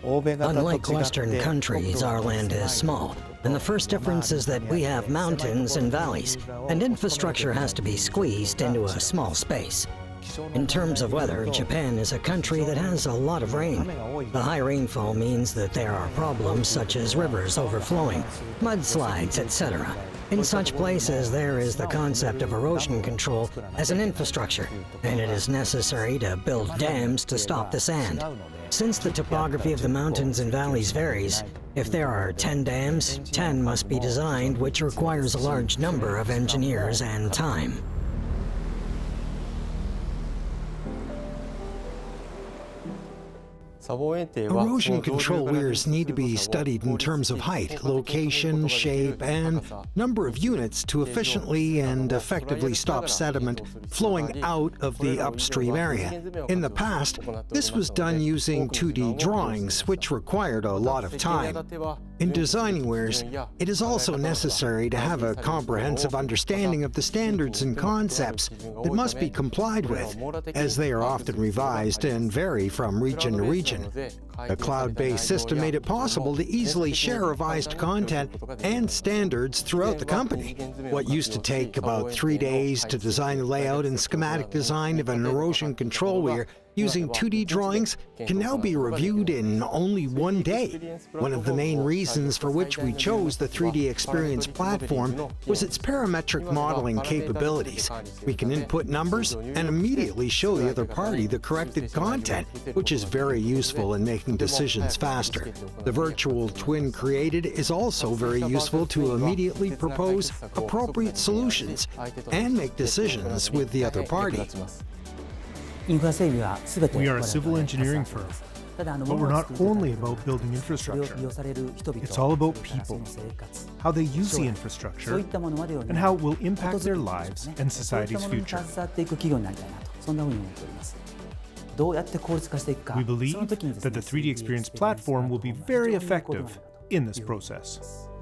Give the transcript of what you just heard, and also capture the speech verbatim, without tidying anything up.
Unlike Western countries, our land is small, and the first difference is that we have mountains and valleys, and infrastructure has to be squeezed into a small space. In terms of weather, Japan is a country that has a lot of rain. The high rainfall means that there are problems such as rivers overflowing, mudslides, et cetera. In such places, there is the concept of erosion control as an infrastructure, and it is necessary to build dams to stop the sand. Since the topography of the mountains and valleys varies, if there are ten dams, ten must be designed, which requires a large number of engineers and time. Erosion control weirs need to be studied in terms of height, location, shape, and number of units to efficiently and effectively stop sediment flowing out of the upstream area. In the past, this was done using two D drawings, which required a lot of time. In designing weirs, it is also necessary to have a comprehensive understanding of the standards and concepts that must be complied with, as they are often revised and vary from region to region. A cloud-based system made it possible to easily share revised content and standards throughout the company. What used to take about three days to design the layout and schematic design of an erosion control weir using two D drawings can now be reviewed in only one day. One of the main reasons for which we chose the three D Experience platform was its parametric modeling capabilities. We can input numbers and immediately show the other party the corrected content, which is very useful in making decisions faster. The virtual twin created is also very useful to immediately propose appropriate solutions and make decisions with the other party. We are a civil engineering firm, but we're not only about building infrastructure. It's all about people, how they use the infrastructure, and how it will impact their lives and society's future. We believe that the three D Experience platform will be very effective in this process.